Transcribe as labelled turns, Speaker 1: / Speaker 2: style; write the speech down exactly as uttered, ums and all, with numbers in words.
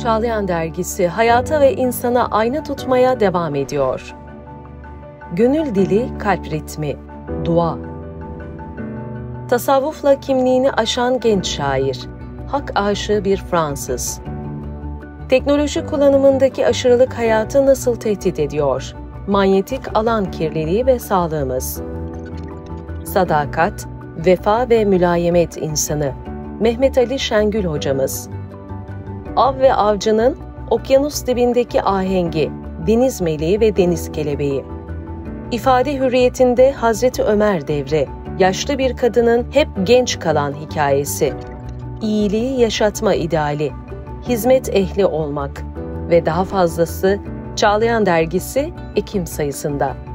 Speaker 1: Çağlayan Dergisi hayata ve insana ayna tutmaya devam ediyor. Gönül dili, kalp ritmi, dua. Tasavvufla kimliğini aşan genç şair, hak aşığı bir Fransız. Teknoloji kullanımındaki aşırılık hayatı nasıl tehdit ediyor? Manyetik alan kirliliği ve sağlığımız. Sadakat, vefa ve mülayemet insanı. Mehmet Ali Şengül hocamız. Av ve avcının okyanus dibindeki ahengi, deniz meleği ve deniz kelebeği. İfade hürriyetinde Hazreti Ömer devri, yaşlı bir kadının hep genç kalan hikayesi. İyiliği yaşatma ideali, hizmet ehli olmak ve daha fazlası Çağlayan Dergisi Ekim sayısında.